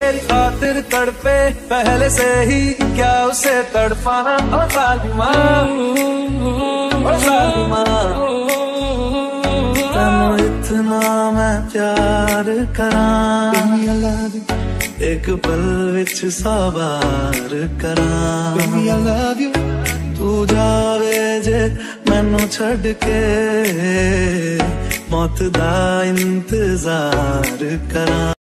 तेरी खातिर तड़पे पहले से ही, क्या उसे तड़पाना। ओ जालिमा, ओ जालिमा, तैनू इतना मैं प्यार करां, एक पल विच सवार करां। तू जावे जे मैनू छड़ के, मौत दा इंतजार करां।